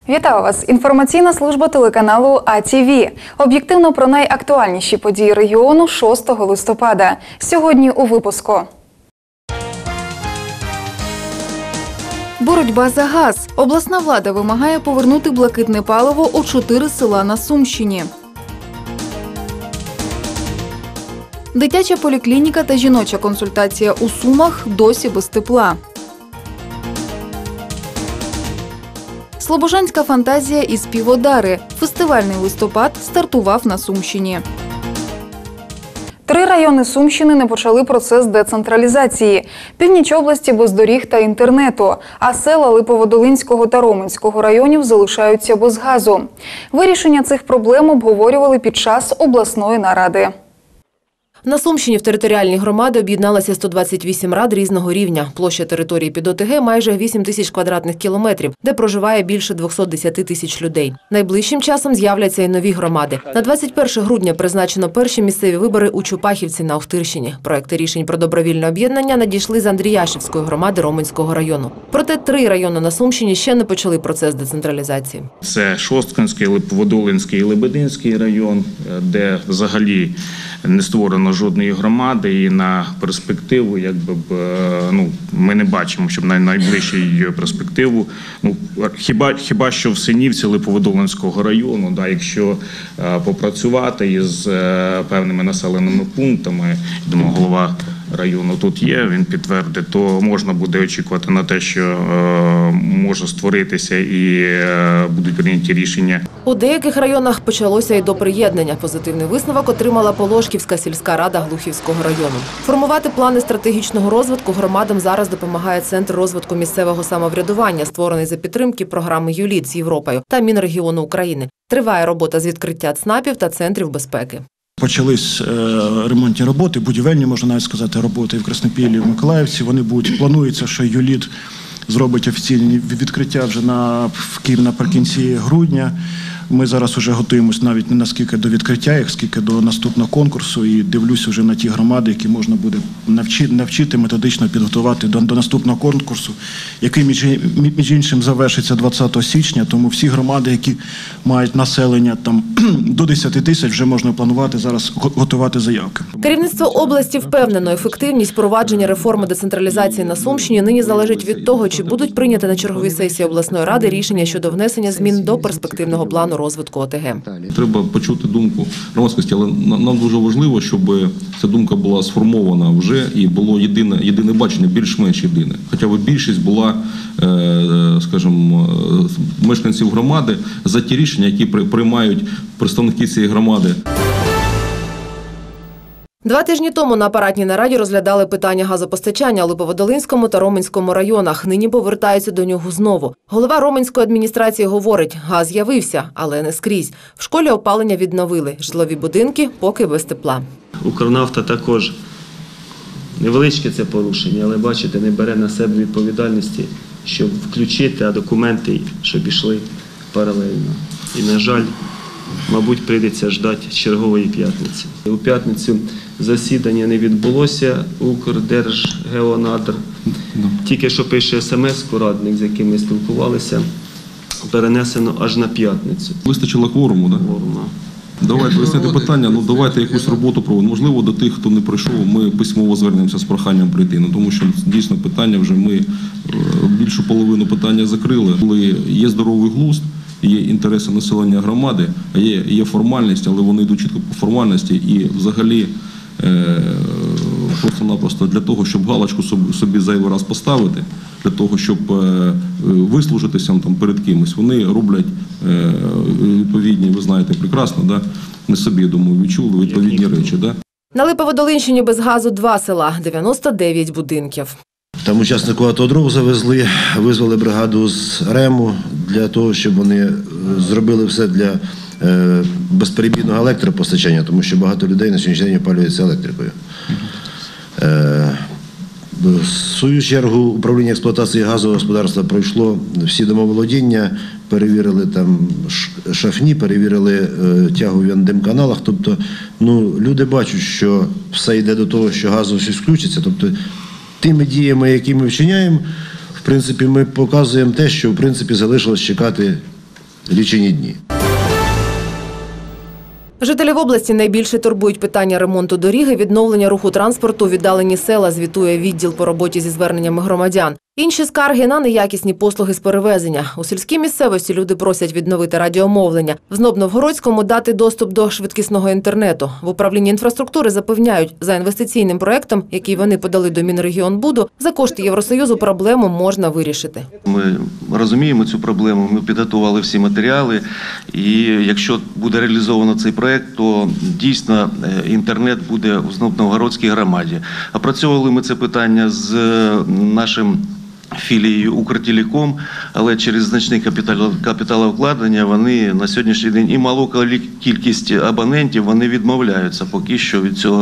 Вітаю вас! Інформаційна служба телеканалу АТВ. Об'єктивно про найактуальніші події регіону 6 листопада. Сьогодні у випуску. Боротьба за газ. Обласна влада вимагає повернути блакитне паливо у 4 села на Сумщині. Дитяча поліклініка та жіноча консультація у Сумах досі без тепла. Слобожанська фантазія і співодари. Фестивальний листопад стартував на Сумщині. 3 райони Сумщини не почали процес децентралізації. Північ області без доріг та інтернету, а села Липоводолинського та Роменського районів залишаються без газу. Вирішення цих проблем обговорювали під час обласної наради. На Сумщині в територіальні громади об'єдналося 128 рад різного рівня. Площа території під ОТГ – майже 8 тисяч квадратних кілометрів, де проживає більше 210 тисяч людей. Найближчим часом з'являться і нові громади. На 21 грудня призначено перші місцеві вибори у Чупахівці на Охтирщині. Проекти рішень про добровільне об'єднання надійшли з Андріяшівської громади Роменського району. Проте 3 райони на Сумщині ще не почали процес децентралізації. Це Шосткинський, Липоводолинський і Лебединський район, де взагалі не створено жодної громади, і на перспективу ми не бачимо, щоб на найближчу перспективу, хіба що в Синівці Липоводолинського району, якщо попрацювати із певними населеними пунктами, думаю, голова району тут є, він підтвердить, то можна буде очікувати на те, що може створитися і будуть прийняті рішення. У деяких районах почалося і до приєднання. Позитивний висновок отримала Полошківська сільська рада Глухівського району. Формувати плани стратегічного розвитку громадам зараз допомагає Центр розвитку місцевого самоврядування, створений за підтримки програми ЮЛІТ з Європою та Мінрегіону України. Триває робота з відкриття ЦНАПів та центрів безпеки. Почались ремонтні роботи, будівельні, можна навіть сказати, роботи в Краснопіллі, в Миколаївці. Вони будуть, планується, що ЮЛІТ зробить офіційні відкриття вже в Києві наприкінці грудня. Ми зараз вже готуємось навіть не наскільки до відкриття їх, скільки до наступного конкурсу, і дивлюся вже на ті громади, які можна буде навчити методично підготувати до наступного конкурсу, який, між іншим, завершиться 20 січня, тому всі громади, які мають населення до 10 тисяч, вже можна планувати зараз готувати заявки. Керівництво області впевнено, ефективність впровадження реформи децентралізації на Сумщині нині залежить від того, чи будуть прийняті на черговій сесії обласної ради рішення щодо внесення змін до перспективного плану розвитку ОТГ. Треба почути думку громадськості, але нам дуже важливо, щоб ця думка була сформована вже і було єдине бачення, більш-менш єдине. Хоча б більшість була, скажімо, мешканців громади за ті рішення, які приймають представники цієї громади. 2 тижні тому на апаратній нараді розглядали питання газопостачання у Липоводолинському та Роменському районах. Нині повертаються до нього знову. Голова Роменської адміністрації говорить, газ з'явився, але не скрізь. В школі опалення відновили, житлові будинки поки без тепла. Укрнафта також невеличке це порушення, але, бачите, не бере на себе відповідальності, щоб включити, а документи, щоб йшли паралельно. І, на жаль, мабуть, прийдеться ждати чергової п'ятниці. У п'ятницю засідання не відбулося, Укрдержгеонадр. Тільки що пише смс-ку радник, з яким ми спілкувалися, перенесено аж на п'ятницю. Вистачило кворуму, так? Давайте вияснити питання, давайте якусь роботу проводимо. Можливо, до тих, хто не прийшов, ми письмово звернемося з проханням прийти. Тому що дійсно питання вже ми більшу половину питання закрили. Коли є здоровий глузд, є інтереси населення громади, а є формальність, але вони йдуть чітко по формальності і взагалі просто-напросто для того, щоб галочку собі зайвий раз поставити, для того, щоб вислужитися перед кимось, вони роблять відповідні, ви знаєте прекрасно, ми собі, я думаю, відчули відповідні речі. На Липоводолинщині без газу 2 села, 99 будинків. Там учаснику автодров завезли, визвали бригаду з РЕМу для того, щоб вони зробили все для безперебійного електропостачання, тому що багато людей на сьогоднішній день опалюються електрикою. В свою чергу управління експлуатації газового господарства пройшло всі домоволодіння, перевірили там шафні, перевірили тягу в андем-каналах. Тобто, люди бачать, що все йде до того, що газовість включиться. Тобто, тими діями, які ми вчиняємо, в принципі, ми показуємо те, що в принципі залишилось чекати лічені дні. Жителів області найбільше турбують питання ремонту доріг і відновлення руху транспорту у віддалені села, звітує відділ по роботі зі зверненнями громадян. Інші скарги на неякісні послуги з перевезення. У сільській місцевості люди просять відновити радіомовлення. В Знобновгородському дати доступ до швидкісного інтернету. В управлінні інфраструктури запевняють, за інвестиційним проектом, який вони подали до Мінрегіонбуду, за кошти Євросоюзу проблему можна вирішити. Ми розуміємо цю проблему, ми підготували всі матеріали, і якщо буде реалізовано цей проект, то дійсно інтернет буде в Знобновгородській громаді. Опрацьовували ми це питання з нашим філією «Укртелеком», але через значне капіталовкладення вони на сьогоднішній день і малу кількість абонентів вони відмовляються поки що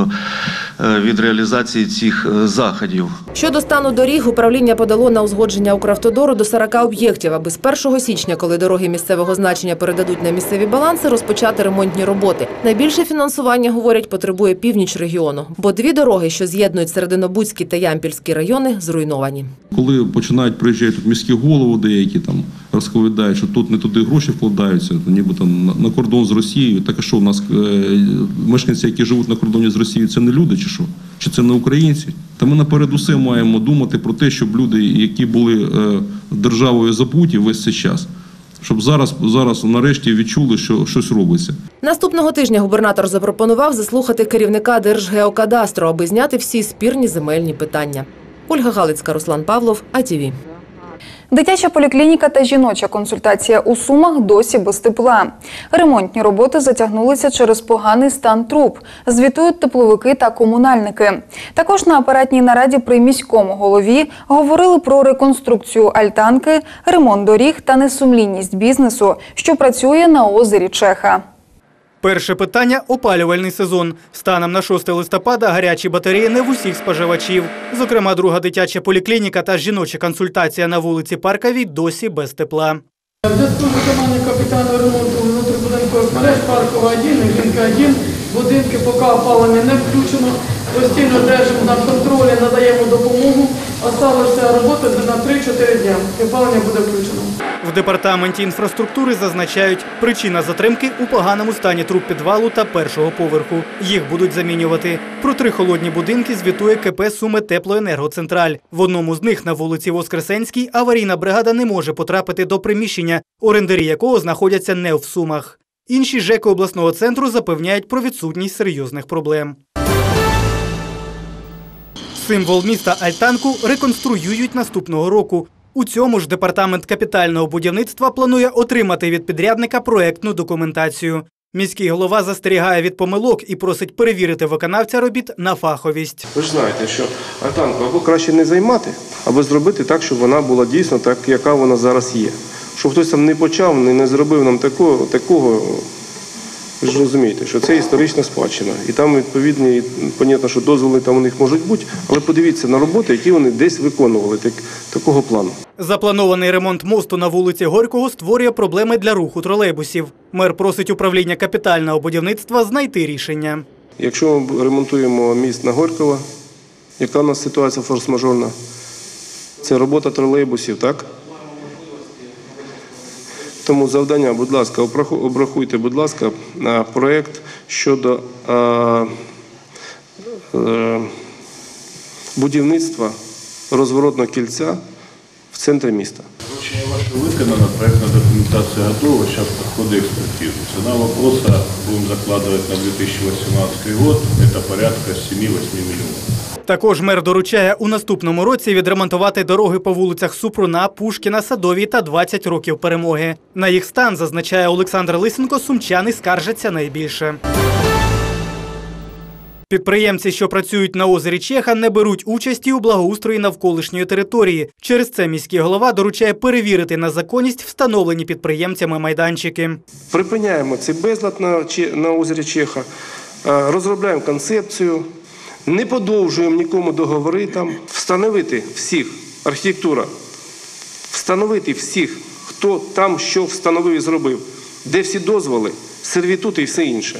від реалізації цих заходів. Щодо стану доріг, управління подало на узгодження Укравтодору до 40 об'єктів, аби з 1 січня, коли дороги місцевого значення передадуть на місцеві баланси, розпочати ремонтні роботи. Найбільше фінансування, говорять, потребує північ регіону, бо 2 дороги, що з'єднують Серединобудський та Ямпільський райони, зруйновані. Коли починають приїжджати тут міські голови деякі, там розповідають, що тут не туди гроші вкладаються, ніби там на кордон з Росією. Так а що, у нас мешканці, які живуть на кордоні з Росією, це не люди чи що? Чи це не українці? Та ми наперед усе маємо думати про те, щоб люди, які були державою забуті весь цей час, щоб зараз нарешті відчули, що щось робиться. Наступного тижня губернатор запропонував заслухати керівника Держгеокадастру, аби зняти всі спірні земельні питання. Ольга Галицька, Руслан Павлов, АТВ. Дитяча поліклініка та жіноча консультація у Сумах досі без тепла. Ремонтні роботи затягнулися через поганий стан труб, звітують тепловики та комунальники. Також на апаратній нараді при міському голові говорили про реконструкцію альтанки, ремонт доріг та несумлінність бізнесу, що працює на озері Чеха. Перше питання – опалювальний сезон. Станом на 6 листопада гарячі батареї не в усіх споживачів. Зокрема, друга дитяча поліклініка та жіноча консультація на вулиці Парковій досі без тепла. В зв'язку з виконанням капітального ремонту внутрібудинкових мереж Паркова 1 і Глинка 1 будинки поки опалення не включено. Постійно держимо на контролі, надаємо допомогу. Осталося роботи на 3-4 дня. Опалення буде включено. В департаменті інфраструктури зазначають, причина затримки у поганому стані труб підвалу та першого поверху. Їх будуть замінювати. Про 3 холодні будинки звітує КП «Суми Теплоенергоцентраль». В одному з них на вулиці Воскресенській аварійна бригада не може потрапити до приміщення, орендарі якого знаходяться не в Сумах. Інші ЖЕКи обласного центру запевняють про відсутність серйозних проблем. Символ міста Альтанку реконструюють наступного року. У цьому ж департамент капітального будівництва планує отримати від підрядника проектну документацію. Міський голова застерігає від помилок і просить перевірити виконавця робіт на фаховість. Ви ж знаєте, що альтанку або краще не займати, або зробити так, щоб вона була дійсно так, яка вона зараз є. Щоб хтось там не почав, не зробив нам такого. Ви ж розумієте, що це історична спадщина. І там відповідні, понятно, що дозволи там у них можуть бути, але подивіться на роботи, які вони десь виконували такого плану. Запланований ремонт мосту на вулиці Горького створює проблеми для руху тролейбусів. Мер просить управління капітального будівництва знайти рішення. Якщо ми ремонтуємо міст на Горького, яка у нас ситуація форс-мажорна? Це робота тролейбусів, так? Тому завдання, будь ласка, обрахуйте, будь ласка, проєкт щодо будівництва розворотного кільця в центрі міста. Поручение ваше выполнено, проектная документация готова, сейчас проходит экспертизу. Цена вопроса будем закладывать на 2018 год, это порядка 7-8 миллионов. Також мер доручає у наступному році відремонтувати дороги по вулицях Супруна, Пушкіна, Садовій та 20 років перемоги. На їх стан, зазначає Олександр Лисенко, сумчани скаржаться найбільше. Підприємці, що працюють на озері Чеха, не беруть участі у благоустрої навколишньої території. Через це міський голова доручає перевірити на законність встановлені підприємцями майданчики. Припиняємо цей безлад на озері Чеха, розробляємо концепцію, не подовжуємо нікому договори там, встановити всіх, архітектура, встановити всіх, хто там що встановив і зробив, де всі дозволи, сервітути і все інше.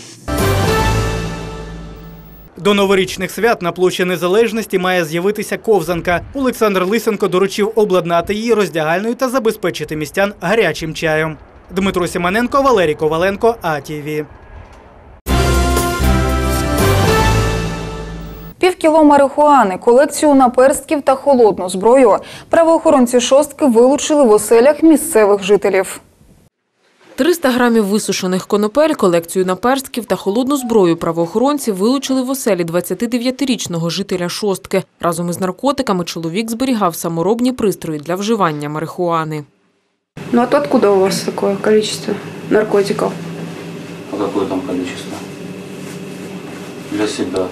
До новорічних свят на площі Незалежності має з'явитися ковзанка. Олександр Лисенко доручив обладнати її роздягальною та забезпечити містян гарячим чаєм. Дмитро Сімоненко, Валерій Коваленко, АТВ. Півкіло марихуани, колекцію наперстків та холодну зброю правоохоронці Шостки вилучили в оселях місцевих жителів. 300 грамів висушених конопель, колекцію наперстків та холодну зброю правоохоронці вилучили в оселі 29-річного жителя Шостки. Разом із наркотиками чоловік зберігав саморобні пристрої для вживання марихуани. Ну а откуда у вас такое количество наркотиков? А какое там количество? Для себя.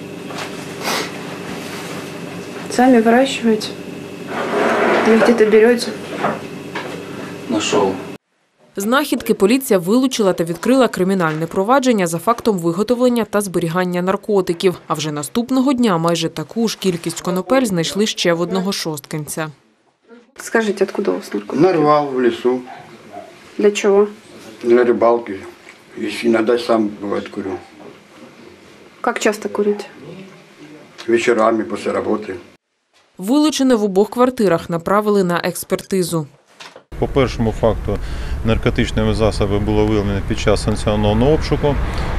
Сами выращиваете? Или где-то берете? Нашел. Знахідки поліція вилучила та відкрила кримінальне провадження за фактом виготовлення та зберігання наркотиків. А вже наступного дня майже таку ж кількість конопель знайшли ще в одного шосткинця. Скажите, откуда у вас наркотики? Нарвал в лесу. Для чего? Для рыбалки. И иногда сам, бывает, курю. Как часто курите? Вечерами после работы. Вилучене в обох квартирах направили на експертизу. По першому факту наркотичними засобами було виявлено під час санкціонованого обшуку.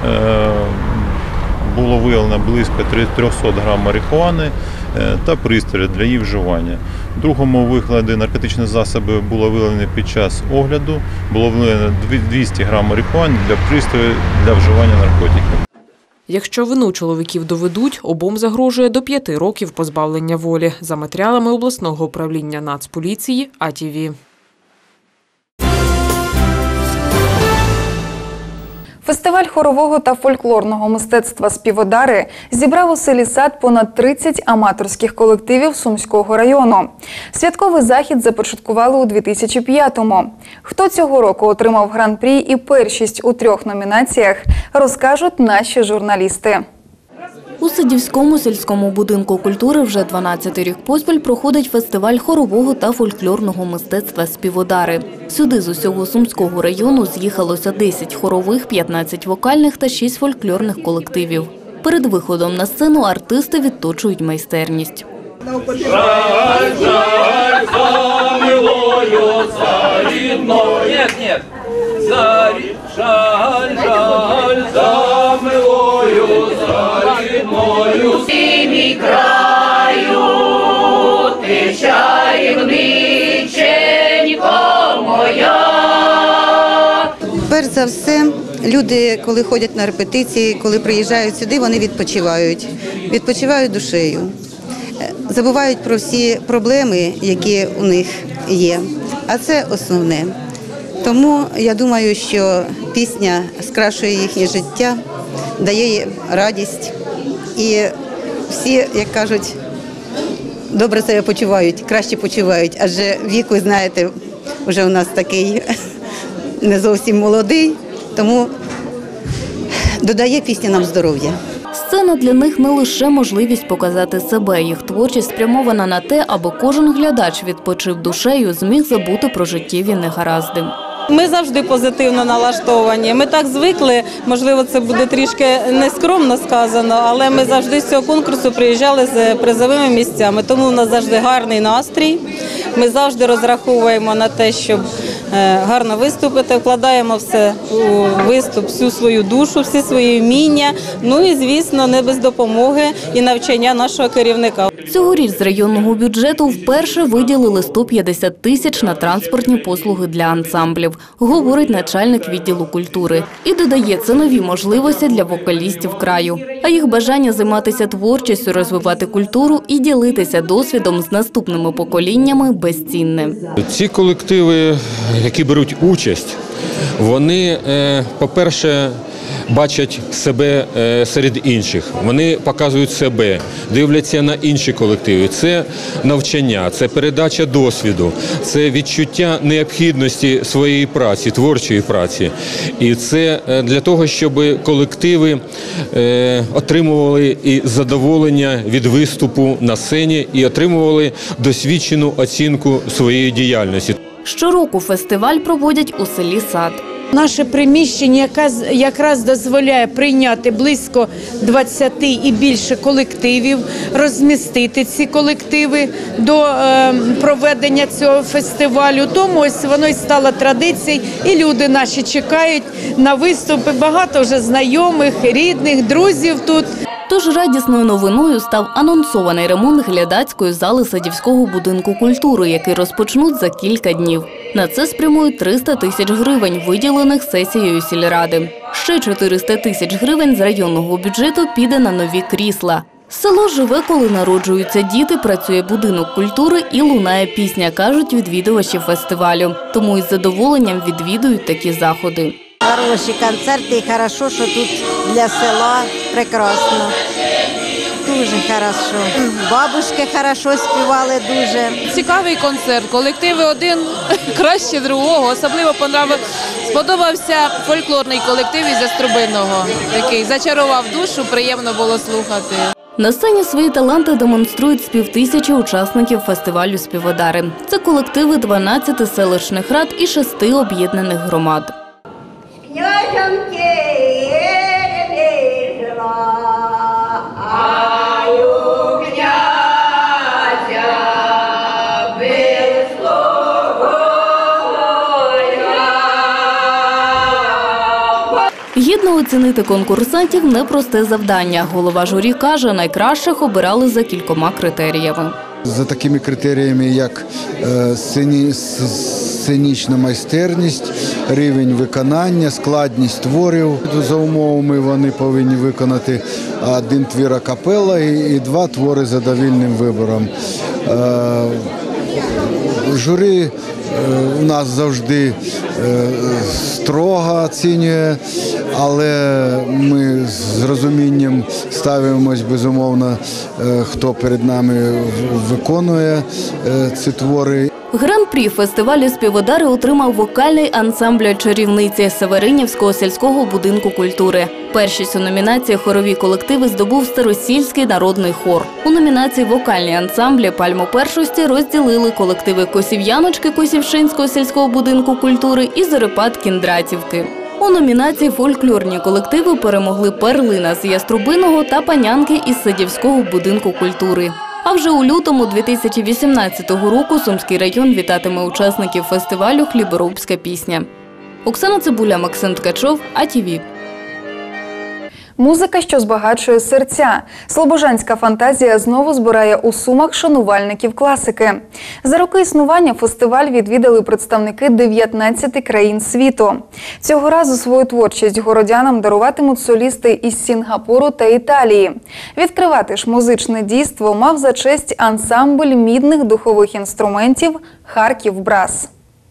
Було виявлено близько 300 грам марихуани та пристрої для її вживання. В другому викладі наркотичні засоби було виявлено під час огляду. Було виявлено 200 грам марихуани для пристрою для вживання наркотиків. Якщо вину чоловіків доведуть, обом загрожує до 5 років позбавлення волі. За матеріалами обласного управління Нацполіції АТВ. Фестиваль хорового та фольклорного мистецтва «Співодари» зібрав у селі Сад понад 30 аматорських колективів Сумського району. Святковий захід започаткували у 2005-му. Хто цього року отримав гран-прі і першість у 3 номінаціях, розкажуть наші журналісти. У Садівському сільському будинку культури вже 12-й рік поспіль проходить фестиваль хорового та фольклорного мистецтва «Співодари». Сюди з усього Сумського району з'їхалося 10 хорових, 15 вокальних та 6 фольклорних колективів. Перед виходом на сцену артисти відточують майстерність. Жаль, жаль, за милою, за рідною. Нет. Жаль, жаль, за милою, за рідною. Ти мій краю, ти чарівниченько моя. Перш за все, люди, коли ходять на репетиції, коли приїжджають сюди, вони відпочивають. Відпочивають душею. Забувають про всі проблеми, які у них є. А це основне. Тому я думаю, що пісня скрашує їхнє життя, дає їм радість. І всі, як кажуть, добре себе почувають, краще почувають. Адже вік, ви знаєте, вже у нас такий не зовсім молодий, тому додає пісня нам здоров'я. Сцена для них не лише можливість показати себе. Їх творчість спрямована на те, аби кожен глядач відпочив душею, зміг забути про життєві негаразди. Ми завжди позитивно налаштовані. Ми так звикли, можливо, це буде трішки нескромно сказано, але ми завжди з цього конкурсу приїжджали з призовими місцями. Тому у нас завжди гарний настрій. Ми завжди розраховуємо на те, щоб гарно виступити, вкладаємо все у виступ, всю свою душу, всі свої вміння. Ну і, звісно, не без допомоги і навчання нашого керівника. Цьогоріч з районного бюджету вперше виділили 150 тисяч на транспортні послуги для ансамблів, говорить начальник відділу культури. І додає, це нові можливості для вокалістів краю. А їх бажання займатися творчістю, розвивати культуру і ділитися досвідом з наступними поколіннями безцінне. Ці колективи, які беруть участь, вони, по-перше, бачать себе серед інших, вони показують себе, дивляться на інші колективи. Це навчання, це передача досвіду, це відчуття необхідності своєї праці, творчої праці. І це для того, щоб колективи отримували і задоволення від виступу на сцені і отримували досвідчену оцінку своєї діяльності. Щороку фестиваль проводять у селі Сад. Наше приміщення якраз дозволяє прийняти близько 20 і більше колективів, розмістити ці колективи до проведення цього фестивалю. Тому ось воно й стало традицією, і люди наші чекають на виступи. Багато вже знайомих, рідних, друзів тут. Тож радісною новиною став анонсований ремонт глядацької зали Садівського будинку культури, який розпочнуть за кілька днів. На це спрямують 300 тисяч гривень, виділених сесією сільради. Ще 400 тисяч гривень з районного бюджету піде на нові крісла. Село живе, коли народжуються діти, працює будинок культури і лунає пісня, кажуть відвідувачі фестивалю. Тому із задоволенням відвідують такі заходи. Хороші концерти, і хорошо, що тут для села прекрасно. Дуже хорошо. Бабушки хорошо співали дуже. Цікавий концерт. Колективи один краще другого. Особливо сподобався фольклорний колектив із Яструбиного. Такий зачарував душу, приємно було слухати. На сцені свої таланти демонструють з 5000 учасників фестивалю «Співодари». Це колективи 12 селищних рад і 6 об'єднаних громад. Гідно оцінити конкурсантів – непросте завдання. Голова журі каже, найкращих обирали за кількома критеріями. За такими критеріями, як сценічна майстерність, рівень виконання, складність творів. За умовами вони повинні виконати 1 твір акапелла і 2 твори за довільним вибором. Журі у нас завжди строго оцінює, але ми з розумінням ставимось, безумовно, хто перед нами виконує ці твори. Гран-прі фестивалю «Співодари» отримав вокальний ансамбль «Чарівниці» Северинівського сільського будинку культури. Першість у номінації «Хорові колективи» здобув Старосільський народний хор. У номінації «Вокальні ансамблі» пальму першості розділили колективи «Косів'яночки» Косівщинського сільського будинку культури і «Зорепад» Кіндратівки. У номінації «Фольклорні колективи» перемогли «Перлина» з Яструбиного та «Панянки» із Садівського будинку культури. А вже у лютому 2018 року Сумський район вітатиме учасників фестивалю «Хліборобська пісня». Оксана Цибуля, Максим Ткачов, АТВ. Музика, що збагачує серця. Слобожанська фантазія знову збирає у Сумах шанувальників класики. За роки існування фестиваль відвідали представники 19 країн світу. Цього разу свою творчість городянам даруватимуть солісти із Сінгапуру та Італії. Відкривати ж музичне дійство мав за честь ансамбль мідних духових інструментів «Харків Брас».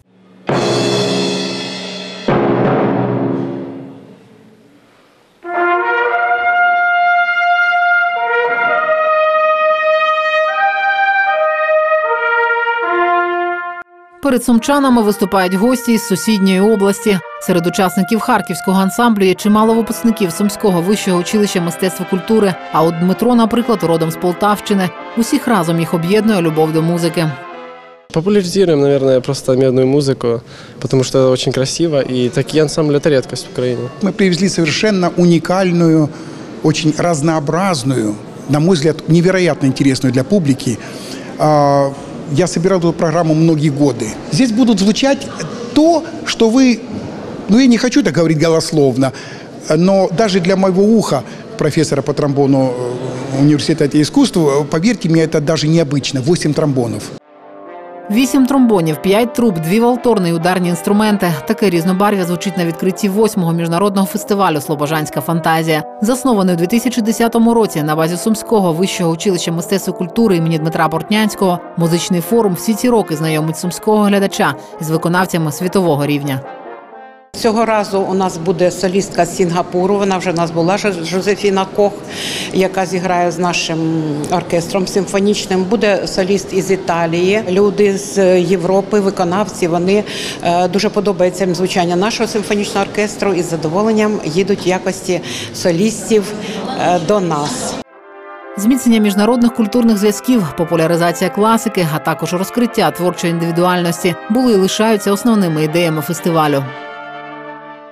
Перед сумчанами виступають гості із сусідньої області. Серед учасників харківського ансамблю є чимало випускників Сумського вищого училища мистецтва культури. А от Дмитро, наприклад, родом з Полтавщини. Усіх разом їх об'єднує любов до музики. Популяризируем, наверное, просто медную музыку, потому что это очень красиво, и такие ансамбли – это редкость в Украине. Мы привезли совершенно уникальную, очень разнообразную, на мой взгляд, невероятно интересную для публики. Я собирал эту программу многие годы. Здесь будут звучать то, что вы, я не хочу так говорить голословно, но даже для моего уха, профессора по тромбону университета искусств, поверьте мне, это даже необычно. 8 тромбонов. 8 тромбонів, 5 труб, 2 валторни і ударні інструменти. Таке різнобарв'я звучить на відкритті 8-го міжнародного фестивалю «Слобожанська фантазія». Заснований у 2010 році на базі Сумського вищого училища мистецтва культури імені Дмитра Портнянського, музичний форум всі ці роки знайомить сумського глядача з виконавцями світового рівня. Цього разу у нас буде солістка з Сінгапуру, вона вже у нас була, Жозефіна Кох, яка зіграє з нашим оркестром симфонічним. Буде соліст із Італії, люди з Європи, виконавці, вони дуже подобається їм звучання нашого симфонічного оркестру і з задоволенням їдуть в якості солістів до нас. Зміцнення міжнародних культурних зв'язків, популяризація класики, а також розкриття творчої індивідуальності були і лишаються основними ідеями фестивалю.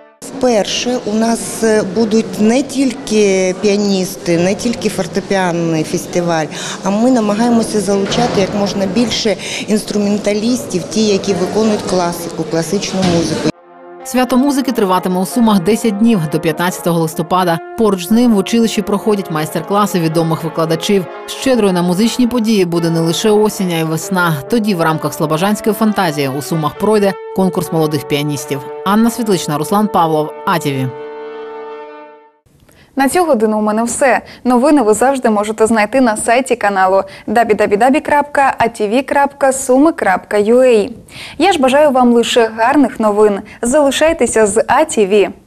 вперше у нас будуть не тільки піаністи, не тільки фортепіанний фестиваль, а ми намагаємося залучати як можна більше інструменталістів, ті, які виконують класику, класичну музику. Свято музики триватиме у Сумах 10 днів до 15 листопада. Поруч з ним в училищі проходять майстер-класи відомих викладачів. Щедрою на музичні події буде не лише осінь, а й весна. Тоді в рамках Слобожанської фантазії у Сумах пройде конкурс молодих піаністів. Анна Світлична, Руслан Павлов, АТВ. На цю годину у мене все. Новини ви завжди можете знайти на сайті каналу www.atv.sumi.ua. Я ж бажаю вам лише гарних новин. Залишайтеся з АТВ.